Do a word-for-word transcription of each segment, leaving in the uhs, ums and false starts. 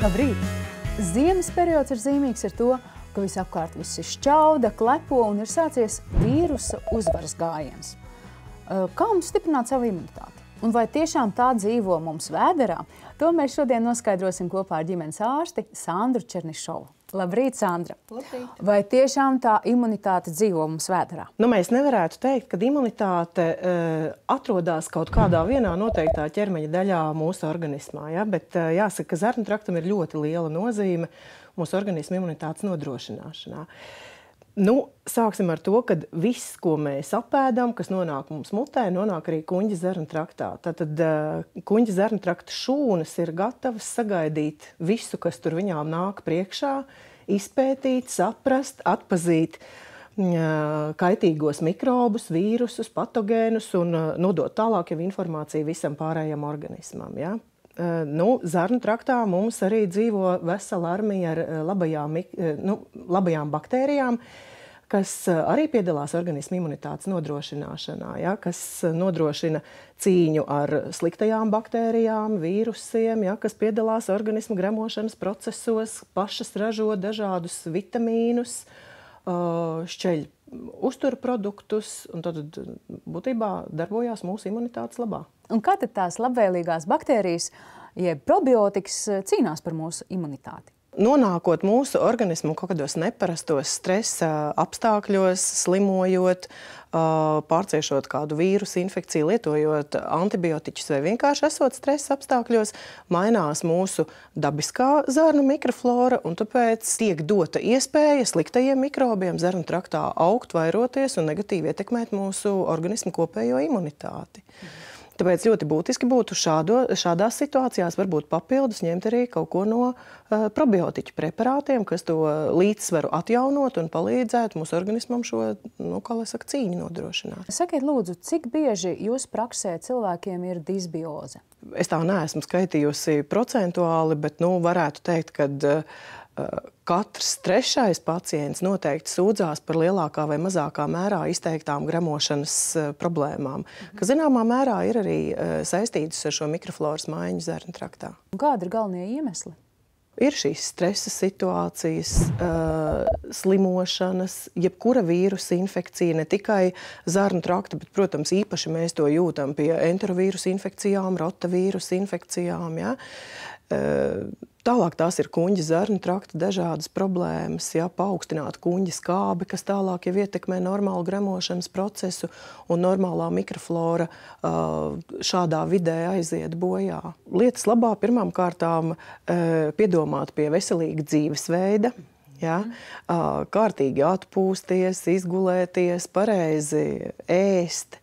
Labrīt! Ziemas periods ir zīmīgs ar to, ka visapkārt viss ir šķauda, klepo un ir sācies vīrusa uzvaras gājiens. Kā mums stiprināt savu imunitāti? Un vai tiešām tā dzīvo mums vēderā? To mēs šodien noskaidrosim kopā ar ģimenes ārsti Sandru Černišovu. Labrīt, Sandra! Labrīt! Vai tiešām tā imunitāte dzīvo mums vēderā? Nu, mēs nevarētu teikt, ka imunitāte uh, atrodas kaut kādā vienā noteiktā ķermeņa daļā mūsu organismā. Ja? Bet uh, jāsaka, ka zarnu traktam ir ļoti liela nozīme mūsu organisma imunitātes nodrošināšanā. Nu, sāksim ar to, ka viss, ko mēs apēdam, kas nonāk mums mutē, nonāk arī kuņģa zarnu traktā. Tātad uh, kuņģa zarnu trakta šūnas ir gatavas sagaidīt visu, kas tur viņām nāk priekšā, izpētīt, saprast, atpazīt uh, kaitīgos mikrobus, vīrusus, patogēnus un uh, nodot tālāk jau informāciju visam pārējam organismam. Ja? Uh, nu, zarnu traktā mums arī dzīvo vesela armija ar uh, labajām, uh, nu, labajām baktērijām, kas arī piedalās organisma imunitātes nodrošināšanā, ja, kas nodrošina cīņu ar sliktajām baktērijām, vīrusiem, ja, kas piedalās organisma gremošanas procesos, pašas ražo dažādus vitamīnus, šķeļ uzturproduktus, un tad būtībā darbojās mūsu imunitātes labā. Un kā tad tās labvēlīgās baktērijas, jeb probiotikas, cīnās par mūsu imunitāti? Nonākot mūsu organismu kaut kādos neparastos stresa apstākļos, slimojot, pārciešot kādu vīrusu infekciju, lietojot antibiotiķus vai vienkārši esot stresa apstākļos, mainās mūsu dabiskā zarnu mikroflora, un tāpēc tiek dota iespēja sliktajiem mikrobiem zarnu traktā augt, vairoties un negatīvi ietekmēt mūsu organismu kopējo imunitāti. Tāpēc ļoti būtiski būtu šādo, šādās situācijās varbūt papildus ņemt arī kaut ko no uh, probiotiķu preparātiem, kas to līdzsvaru atjaunot un palīdzētu mūsu organismam šo, nu, kā lai saka, cīņu nodrošināt. Sakiet, lūdzu, cik bieži jūsu praksē cilvēkiem ir disbioze? Es tā neesmu skaitījusi procentuāli, bet, nu, varētu teikt, ka uh, katrs trešais pacients noteikti sūdzās par lielākā vai mazākā mērā izteiktām gremošanas problēmām, kas zināmā mērā ir arī saistītas ar šo mikrofloras maiņu zarnu traktā. Kādi ir galvenie iemesli? Ir šīs stresa situācijas, slimošanas, jebkura vīrusa infekcija, ne tikai zarnu trakta, bet, protams, īpaši mēs to jūtam pie enterovīrusa infekcijām, rotavīrusa infekcijām, ja? Tālāk tās ir kuņģa zarnu trakta dažādas problēmas, ja, paaugstināta kuņģa skābe, kas tālāk jau ietekmē normālu gremošanas procesu, un normālā mikroflora šādā vidē aiziet bojā. Lietas labā pirmām kārtām piedomāt pie veselīga dzīvesveida, ja, kārtīgi atpūsties, izgulēties, pareizi ēst,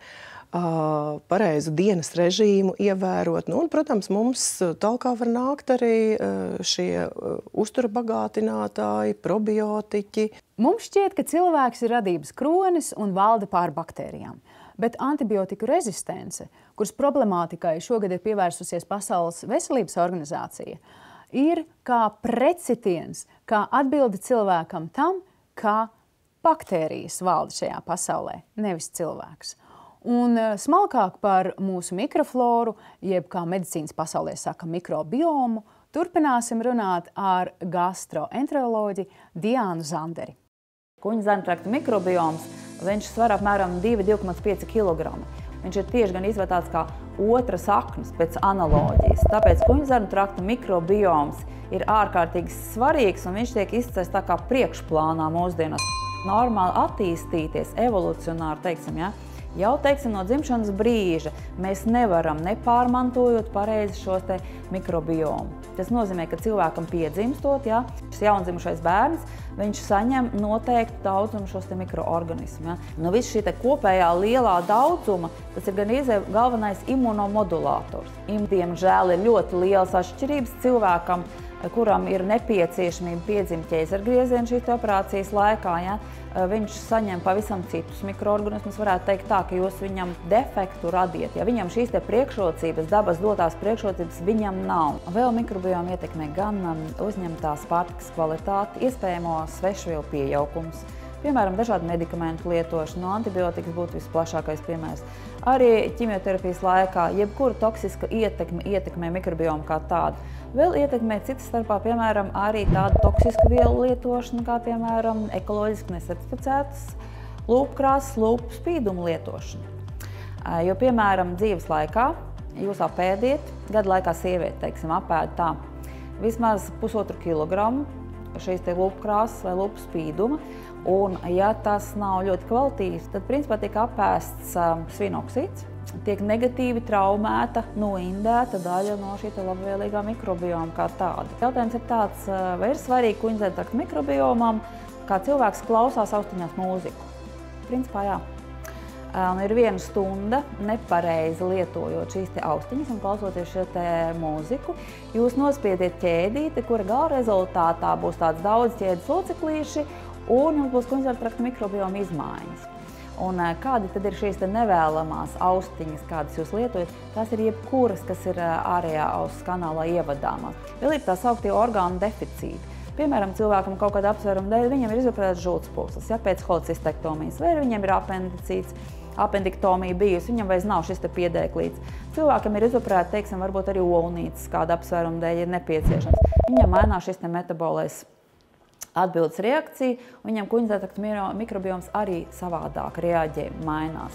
pareizu dienas režīmu ievērot. Nu, un, protams, mums talkā var nākt arī šie uztura bagātinātāji, probiotiķi. Mums šķiet, ka cilvēks ir radības kronis un valda pār baktērijām. Bet antibiotiku rezistence, kuras problemātikai šogad ir pievērsusies Pasaules veselības organizācija, ir kā pretsitiens, kā atbilde cilvēkam tam, kā baktērijas valda šajā pasaulē, nevis cilvēks. Un smalkāk par mūsu mikrofloru, jeb kā medicīnas pasaulē saka mikrobiomu, turpināsim runāt ar gastroenteroloģi Diānu Zanderi. Kuņģa zarnu trakta mikrobioms, viņš svar apmēram divi līdz divi komats pieci kilogrami. Viņš ir tieši gan izvērtāts kā otra saknes pēc analoģijas. Tāpēc kuņģa zarnu trakta mikrobioms ir ārkārtīgi svarīgs un viņš tiek izcēsts tā kā priekšplānā mūsdienās. Normāli attīstīties, evolucionāri, teiksim, ja? Jau, teiksim, no dzimšanas brīža mēs nevaram nepārmantojot pareizi šos te mikrobiomu. Tas nozīmē, ka cilvēkam piedzimstot, ja, šis jaundzimušais bērns, viņš saņem noteiktu daudzumu šos te mikroorganismus. Ja. No visu šī te kopējā lielā daudzuma, tas ir gan izēv galvenais imunomodulators. Diemžēl ir ļoti lielas atšķirības cilvēkam, kuram ir nepieciešamība piedzimt ķeizargriezienu šīs operācijas laikā, ja, viņš saņem pavisam citus mikroorganismus, varētu teikt tā, ka jūs viņam defektu radiet. Ja viņam šīs te priekšrocības, dabas dotās priekšrocības viņam nav. Vēl mikrobioma ietekmē gan uzņemtās pārtikas kvalitāti, iespējamo svešvielu piejaukums, piemēram, dažādu medikamentu lietošanu, no antibiotikas būtu visplašākais piemērs. arī ķimioterapijas laikā, jebkura toksiska ietekme ietekmē mikrobiomu kā tādu. Vēl ietekmē citas starpā, piemēram, arī tādu toksisku vielu lietošanu, kā piemēram ekoloģiski nesertificētas lūpkrāsas, lūpu spīdumu lietošanu. Jo, piemēram, dzīves laikā jūs apēdiet, gadu laikā sieviete, teiksim, apēd tā vismaz pusotru kilogramu šīs te lūpkrāsas vai lūpu spīduma, un ja tas nav ļoti kvalitīvs, tad principā tiek apēsts um, svinoksīds, tiek negatīvi traumēta, noindēta daļa no šī labvēlīgā mikrobioma kā tāda. Jautājums ir tāds, vai ir svarīgi kuņģzēnu trakta mikrobiomam, kā cilvēks klausās austiņās mūziku? Principā jā. Un ir viena stunda nepareizi lietojot šīs te austiņas un klausoties šo te mūziku. Jūs nospiediet ķēdīti, kura gala rezultātā būs tāds daudz ķēdes lociklīši un jums būs kuņģzēnu trakta mikrobioma izmaiņas. Un kādi tad ir šīs te nevēlamās austiņas, kādas jūs lietojat? Tās ir jebkuras, kas ir ārējā auss kanālā ievadāmās. Vēl ir tā sauktie orgānu deficīti. Piemēram, cilvēkam kaut kāda apsvēruma dēļ viņam ir izoperēts žultspūslis, ja, pēc holecistektomijas, vai viņam ir apendicīts, apendiktomija bijusi, viņam vairs nav šis te piedēklīts. Cilvēkam ir izoperēta, teiksim, varbūt arī olnītes, kāda apsvēruma dēļ ir nepieciešams. Viņam mainās šis te metabolais atbildes reakcija, un viņam kuņģzēnu trakta mikrobioms arī savādāk reaģē, mainās.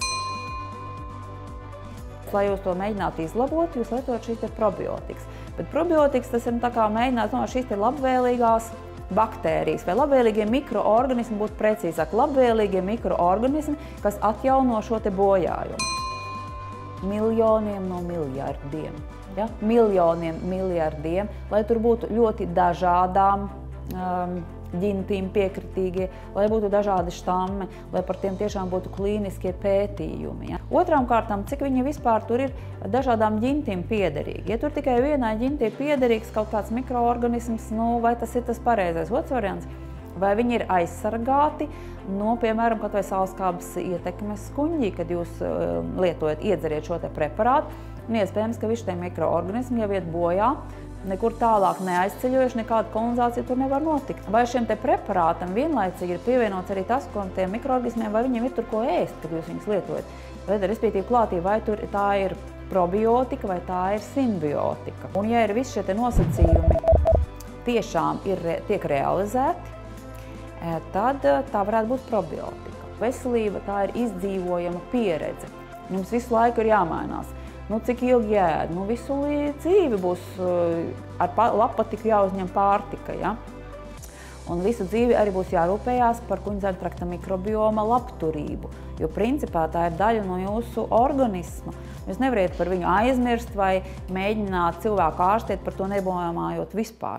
Lai jūs to mēģinātu izlabot, jūs lietojat šīs te probiotikas. Bet probiotikas tas ir tā kā mēģināt no šīs te labvēlīgās baktērijas vai labvēlīgie mikroorganismi, būtu precīzāk, labvēlīgie mikroorganismi, kas atjauno šo te bojājumu. Miljoniem no miljardiem, ja? Miljoniem miljardiem, lai tur būtu ļoti dažādām um, ģintīm piekritīgie, lai būtu dažādi štammi, lai par tiem tiešām būtu klīniskie pētījumi. Ja? Otrām kārtām, cik viņi vispār tur ir dažādām ģintīm piederīgi. Ja tur tikai vienai ģintī piederīgs kaut kāds mikroorganisms, nu, vai tas ir tas pareizais? Otrs variants, vai viņi ir aizsargāti no, piemēram, kaut vai sauskābes ietekmes kuņģī, kad jūs uh, lietojat, iedzeriet šo te preparātu, un iespējams, ka visi tie mikroorganismi jau iet bojā, nekur tālāk neaizceļojuši, nekāda kolonizācija tur nevar notikt. Vai šiem te preparātam vienlaicīgi ir pievienots arī tas, ko tiem mikroorganismiem, vai viņiem ir tur ko ēst, kad jūs viņus lietojat? Vai respektīvi klātī, vai tur tā ir probiotika, vai tā ir simbiotika? Un ja ir visi šie te nosacījumi tiešām ir, tiek realizēti, tad tā varētu būt probiotika. Veselība tā ir izdzīvojama pieredze. Mums visu laiku ir jāmainās. Nu, cik ilgi jāēd? Nu, visu dzīvi būs ar lapatiku jāuzņem pārtika, ja? Un visu dzīvi arī būs jārūpējās par kuņģzēnu trakta mikrobioma labturību, jo principā tā ir daļa no jūsu organisma. Jūs nevariet par viņu aizmirst vai mēģināt cilvēku ārstēt par to nedomājot vispār.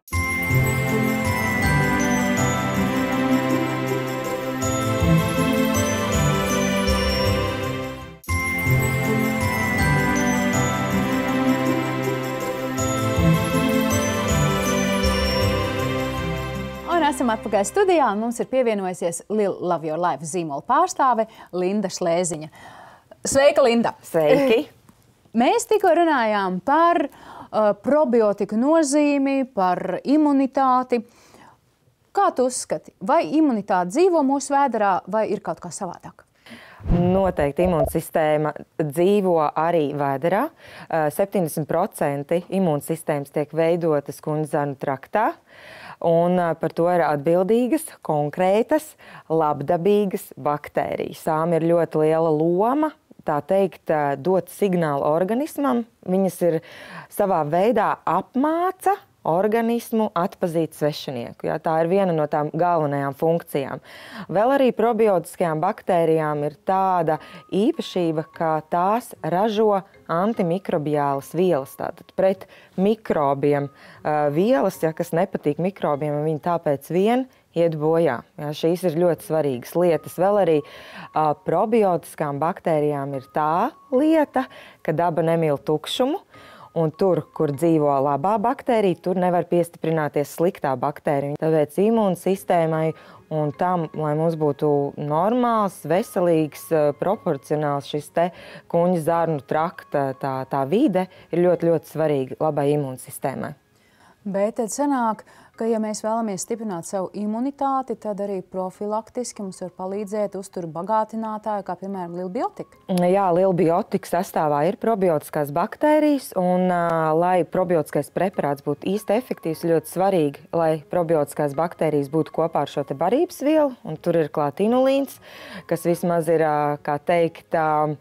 Esam atpakaļ studijā, un mums ir pievienojusies Lil Love Your Life zīmola pārstāve Linda Šlēziņa. Sveika, Linda! Sveiki! Mēs tikko runājām par uh, probiotiku nozīmi, par imunitāti. Kā tu uzskati, vai imunitāte dzīvo mūsu vēderā, vai ir kaut kā savādāk? Noteikti imūnsistēma dzīvo arī vēderā. septiņdesmit procenti imūnsistēmas tiek veidotas kuņģzēnu traktā. Un par to ir atbildīgas, konkrētas, labdabīgas baktērijas. Tām ir ļoti liela loma, tā teikt, dot signālu organismam. Viņas ir savā veidā apmāca organismu atpazīt svešinieku. Ja, tā ir viena no tām galvenajām funkcijām. Vēl arī probiotiskajām baktērijām ir tāda īpašība, ka tās ražo antimikrobiālas vielas, tātad pret mikrobiem uh, vielas, ja, kas nepatīk mikrobiem, un viņi tāpēc vien iet bojā. Ja, šīs ir ļoti svarīgas lietas. Vēl arī uh, probiotiskām baktērijām ir tā lieta, ka daba nemīl tukšumu, un tur, kur dzīvo labā baktērija, tur nevar piestiprināties sliktā baktērija. Tāpēc imūnsistēmai un tam, lai mums būtu normāls, veselīgs, proporcionāls šis te kuņģzarnu trakta tā, tā vide, ir ļoti, ļoti svarīga labai imūnsistēmai. Bet tad sanāk, ka, ja mēs vēlamies stiprināt savu imunitāti, tad arī profilaktiski mums var palīdzēt uzturu bagātinātāji, kā piemēram lilbiotika. Jā, lilbiotika sastāvā ir probiotiskās baktērijas, un, uh, lai probiotiskais preparāts būtu īsti efektīvs, ļoti svarīgi, lai probiotiskās baktērijas būtu kopā ar šo te barības vielu, un tur ir klāt inulīns, kas vismaz ir, uh, kā teikt, uh,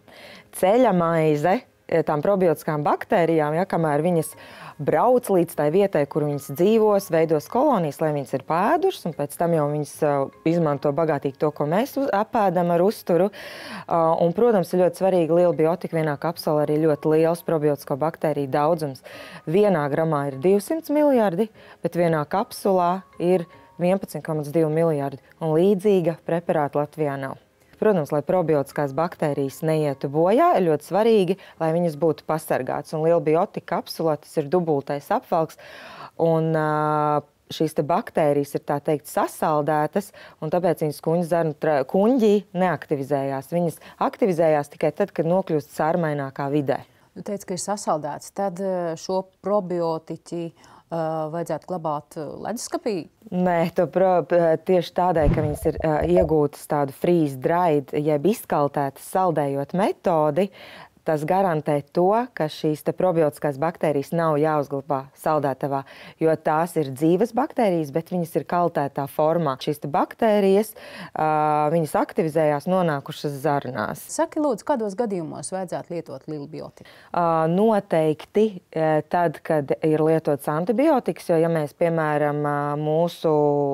ceļamaize tām probiotiskām baktērijām, ja, kamēr viņas brauc līdz tai vietai, kur viņas dzīvos, veidos kolonijas, lai viņas ir pēdušas, un pēc tam jau viņas uh, izmanto bagātīgi to, ko mēs apēdam ar uzturu. Uh, un, protams, ir ļoti svarīgi lilbiotika. Vienā kapsulā arī ļoti liels probiotisko baktēriju daudzums. Vienā gramā ir divsimt miljardi, bet vienā kapsulā ir vienpadsmit komats divi miljardi. Un līdzīga preparāta Latvijā nav. Protams, lai probiotiskās baktērijas neietu bojā, ir ļoti svarīgi, lai viņas būtu pasargātas. Un lilbiotika kapsulā tas ir dubultais apvalks, un uh, šīs te baktērijas ir tā teikt sasaldētas, un tāpēc viņas kuņģa zarnu kuņģī neaktivizējās. Viņas aktivizējās tikai tad, kad nokļūst sārmainākā vidē. Tu teici, ka ir sasaldēts, tad šo probiotiķi Uh, vajadzētu glabāt leduskapī? Nē, to pro, tieši tādēļ, ka viņas ir uh, iegūtas tādu freeze-dried, jeb izkaltētas saldējot metodi, tas garantē to, ka šīs te probiotiskās baktērijas nav jāuzglabā saldētavā, jo tās ir dzīves baktērijas, bet viņas ir kaltētā formā. Šīs te baktērijas, uh, viņas aktivizējās nonākušas zarnās. Saki, lūdzu, kādos gadījumos vajadzētu lietot lilbiotiku? Uh, noteikti uh, tad, kad ir lietots antibiotikas, jo, ja mēs, piemēram, uh, mūsu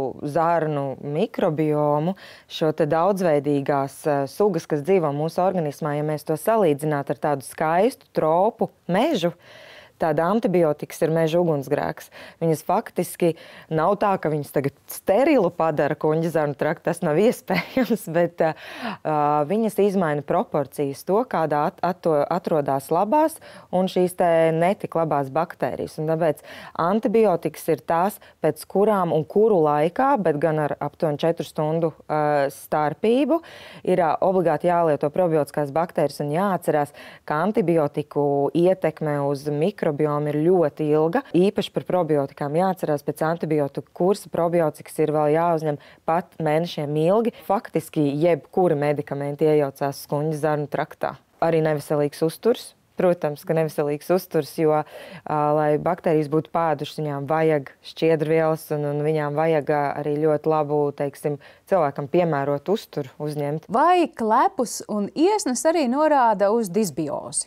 zarnu mikrobiomu, šo te daudzveidīgās uh, sugas, kas dzīvo mūsu organismā, ja mēs to salīdzinātu ar tādu skaistu tropu mežu, tāda antibiotikas ir meža ugunsgrēks. Viņas faktiski nav tā, ka viņas tagad sterilu padara kuņģa zarnu traktu, tas nav iespējams, bet uh, viņas izmaina proporcijas to, kādā at, at, atrodās labās un šīs te netik labās baktērijas. Un tāpēc antibiotikas ir tās, pēc kurām un kuru laikā, bet gan ar aptuveni četru stundu uh, starpību, ir uh, obligāti jālieto probiotiskās baktērijas un jāatcerās, ka antibiotiku ietekme uz mikro mikrobiomi ir ļoti ilga. Īpaši par probiotikām jāatcerās, pēc antibiotiku kursa probiotikas ir vēl jāuzņem pat mēnešiem ilgi. Faktiski jebkura medikamenti iejaucās kuņģa zarnu traktā. Arī neveselīgs uzturs. Protams, ka neveselīgs uzturs, jo, uh, lai baktērijas būtu pēdušas, viņām vajag šķiedrvielas un, un viņām vajag arī ļoti labu, teiksim, cilvēkam piemērot uzturu uzņemt. Vai klepus un iesnas arī norāda uz disbiozi?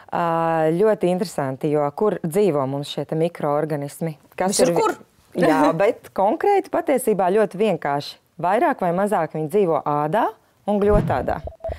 Uh, ļoti interesanti, jo kur dzīvo mums šie mikroorganismi? Kas ir kur? Jā, bet konkrēti patiesībā ļoti vienkārši. Vairāk vai mazāk viņi dzīvo ādā un gļotādā.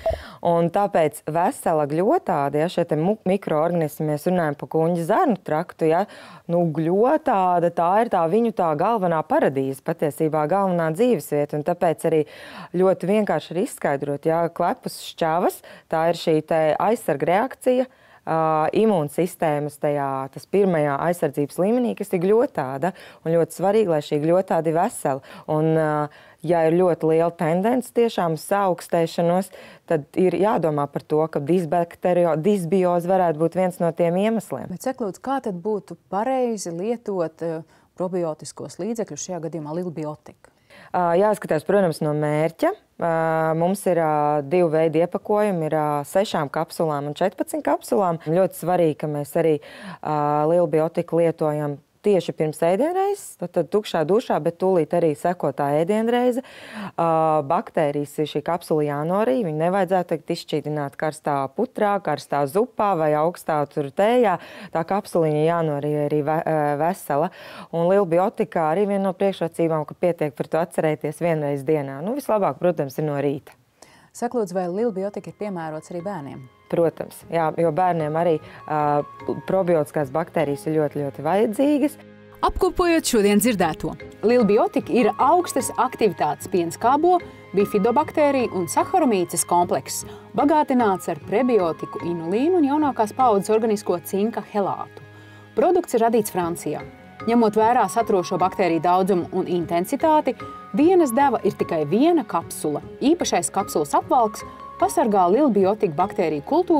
Un tāpēc vesela gļotāda, ja šie te mikroorganismi, mēs runājam par kuņģa zarnu traktu, ja, nu gļotāda, tā ir tā viņu tā galvenā paradīze, patiesībā galvenā dzīvesvieta, un tāpēc arī ļoti vienkārši ir izskaidrot, ja klepus šķavas, tā ir šī te aizsarga reakcija, Uh, imūnsistēmas tajā, tas pirmajā aizsardzības līmenī, kas ir gļotāda, un ļoti svarīgi, lai šī gļotāda ir vesela. Un, uh, ja ir ļoti liela tendence tiešām saaugstēšanos, tad ir jādomā par to, ka disbioze varētu būt viens no tiem iemesliem. Bet saka, lūdzu, kā tad būtu pareizi lietot uh, probiotiskos līdzekļus, šajā gadījumā lilbiotika? Uh, jāskatās, protams, no mērķa. Uh, mums ir uh, divi veidi iepakojumi, ir uh, sešām kapsulām un četrpadsmit kapsulām. Ļoti svarīgi, ka mēs arī uh, lilbiotiku lietojam tieši pirms ēdienreizes, tad, tad tukšā dušā, bet tūlīt arī seko tā ēdienreize. Uh, baktērijas ir šī kapsula jānorī, viņi nevajadzētu izšķīdināt karstā putrā, karstā zupā vai augstā tur tējā. Tā kapsuliņa jānorī arī ve vesela. Un lilbiotikā arī viena no priekšrocībām, ka pietiek par to atcerēties vienreiz dienā. Nu, vislabāk, protams, ir no rīta. Saka, lūdzu, vai lilbiotika ir piemērots arī bērniem? Protams, jā, jo bērniem arī uh, probiotiskās baktērijas ir ļoti, ļoti vajadzīgas. Apkopojot šodien dzirdēto, lilbiotika ir augstas aktivitātes pienskābo, bifidobakteriju un saharomīces komplekss, bagātināts ar prebiotiku inulīnu un jaunākās paaudzes organisko cinka helātu. Produkts ir radīts Francijā. Ņemot vērā saturošo baktēriju daudzumu un intensitāti, dienas deva ir tikai viena kapsula. Īpašais kapsulas apvalks pasargā lilbiotika baktēriju kultūras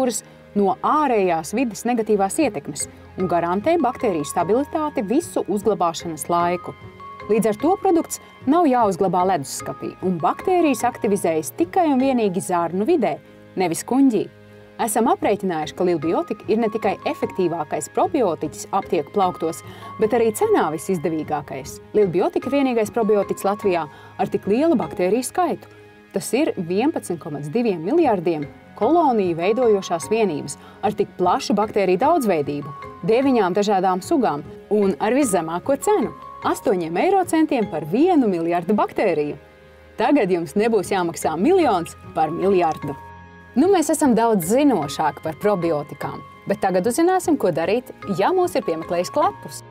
no ārējās vides negatīvās ietekmes un garantē baktēriju stabilitāti visu uzglabāšanas laiku. Līdz ar to produkts nav jāuzglabā ledusskapī, un baktērijas aktivizējas tikai un vienīgi zārnu vidē, nevis kuņģī. Esam aprēķinājuši, ka Lilbiotika ir ne tikai efektīvākais probiotiķis aptieku plauktos, bet arī cenā visizdevīgākais. Lilbiotika vienīgais probiotiķis Latvijā ar tik lielu baktēriju skaitu. Tas ir vienpadsmit komats divi miljardiem koloniju veidojošās vienības ar tik plašu baktēriju daudzveidību, deviņām dažādām sugām un ar viszemāko cenu – astoņiem eiro centiem par vienu miljardu baktēriju. Tagad jums nebūs jāmaksā miljons par miljardu. Nu, mēs esam daudz zinošāki par probiotikām, bet tagad uzzināsim, ko darīt, ja mūs ir piemeklējis klepus.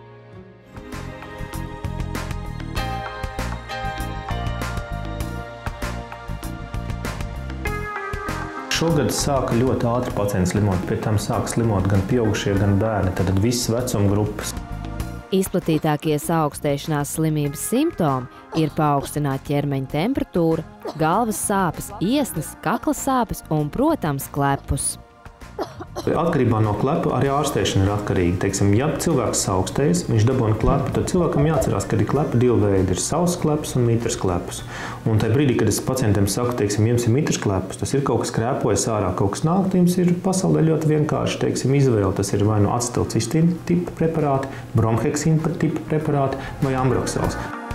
Šogad sāka ļoti ātri pacienti slimot, pēc tam sāka slimot gan pieaugušie, gan bērni, tad visas vecuma grupas. Izplatītākie saaugstēšanās slimības simptomi ir paaugstināta ķermeņa temperatūra, galvas sāpes, iesnas, kakla sāpes un, protams, klepus. Atkarībā no klepa arī ārstēšana ir atkarīga. Teiksim, ja cilvēks saaugstējas, viņš dabūna klepu, tad cilvēkam jāatcerās, ka ir klepa divi veidi – ir sauss klepus un mitrs klepus. Un tajā brīdī, kad es pacientiem saku, teiksim, jums ir mitrs klepus, tas ir kaut kas krēpojas ārā, kaut kas nāk, jums ir pasaulē ļoti vienkārši, teiksim, izvēle. Tas ir vai no acetilcistīna tipa preparāti, bromheksīna tipa preparāti vai ambroksals.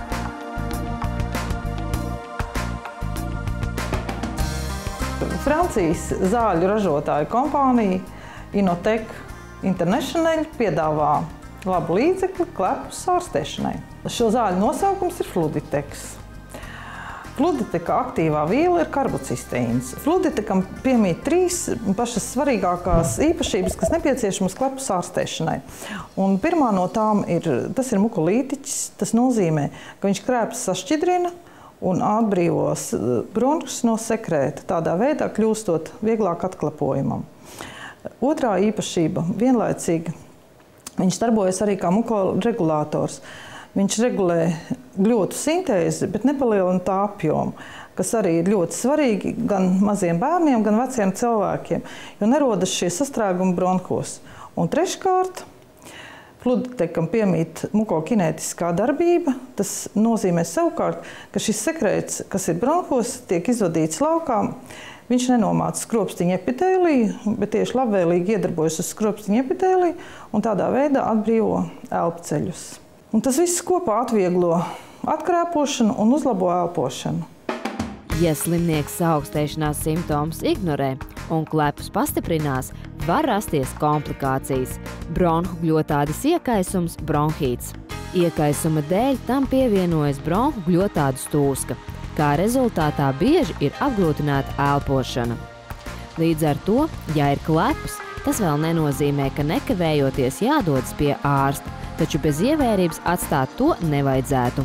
Francijas zāļu ražotāju kompānija Inotec International piedāvā labu līdzekli klepus ārstēšanai. Šo zāļu nosaukums ir Fluditeks. Fluditeka aktīvā viela ir karbocistīns. Fluditekam piemīt trīs pašas svarīgākās īpašības, kas nepieciešamas klepus ārstēšanai. Un pirmā no tām ir, tas ir mukolītiķis. Tas nozīmē, ka viņš krēpes sašķidrina un atbrīvos bronhus no sekrēta, tādā veidā kļūstot vieglāk atklapojumam. Otrā īpašība – vienlaicīgi. Viņš darbojas arī kā mukoregulātors. Viņš regulē gļotu sintēzi, bet nepalielina tā apjomu, kas arī ir ļoti svarīgi gan maziem bērniem, gan veciem cilvēkiem, jo nerodas šie sastrēgumi bronhos. Un treškārt, Fluditekam piemīt mukokinētiskā darbība. Tas nozīmē savukārt, ka šis sekrēts, kas ir bronhos, tiek izvadīts laukā. Viņš nenomāca skropstiņa epitēliju, bet tieši labvēlīgi iedarbojas uz skropstiņa epitēliju un tādā veidā atbrīvo elpceļus. Un tas viss kopā atvieglo atkrēpošanu un uzlabo elpošanu. Ja slimnieks saaugstēšanās simptomus ignorē un klepus pastiprinās, var rasties komplikācijas. Bronhu gļotādes iekaisums, bronhīts. Iekaisuma dēļ tam pievienojas bronhu gļotādu stūska, kā rezultātā bieži ir apgrūtināta elpošana. Līdz ar to, ja ir klepus, tas vēl nenozīmē, ka nekavējoties jādodas pie ārsta, taču bez ievērības atstāt to nevajadzētu.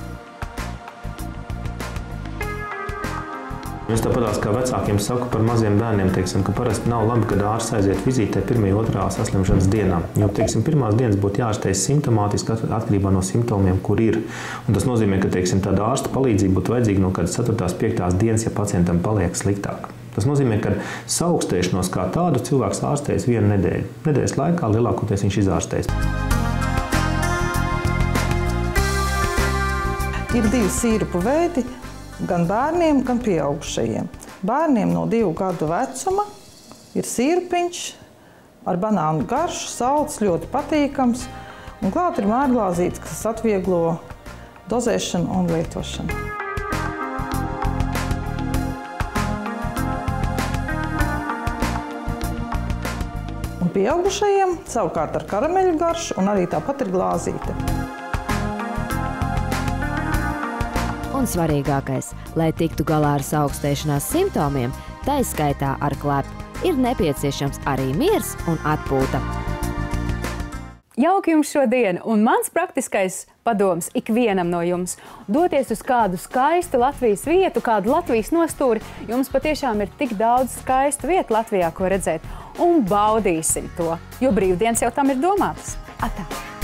Es tāpatās kā vecākiem saku par maziem bērniem, teiksim, ka parasti nav labi, kad ārsts aiziet vizītē pirmajā, otrā saslimšanas dienā. Jo, teiksim, pirmās dienas būtu jāārstējas simptomātiski atkarībā no simptomiem, kur ir. Un tas nozīmē, ka, teiksim, tāda ārsta palīdzība būtu vajadzīga no kādas ceturtās, piektās dienas, ja pacientam paliek sliktāk. Tas nozīmē, ka saaugstēšanos kā tādu cilvēks ārstējas vienu nedēļu. Nedēļas laikā lielākoties viņš izārstējas. Ir divi sīrupu veidi. Gan bērniem, gan pieaugušajiem. Bērniem no divu gadu vecuma ir sīrupiņš ar banānu garšu, salds, ļoti patīkams. Un klāt ir mērglāzītes, kas atvieglo dozēšanu un lietošanu. Un pieaugušajiem savukārt ar karameļu garšu un arī tāpat ir glāzīte. Un svarīgākais, lai tiktu galā ar saaugstēšanās simptomiem, taiskaitā ar klepu, ir nepieciešams arī miers un atpūta. Jauki jums šodien, un mans praktiskais padoms ikvienam no jums – doties uz kādu skaistu Latvijas vietu, kādu Latvijas nostūri. Jums patiešām ir tik daudz skaistu vietu Latvijā, ko redzēt, un baudīsim to, jo brīvdienas jau tam ir domātas. Atā!